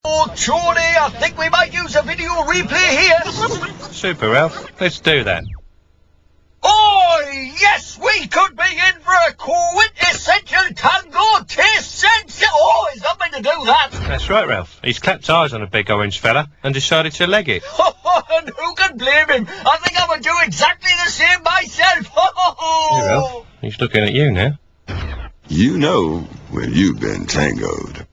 Oh, Charlie, I think we might use a video replay here. Super, Ralph. Let's do that. Oh, yes, we could be in for a quintessential tango taste sense. Oh, he's not meant to do that. That's right, Ralph. He's clapped eyes on a big orange fella and decided to leg it. And who can blame him? I think I would do exactly the same myself. Hey, Ralph. He's looking at you now. You know when you've been tangoed.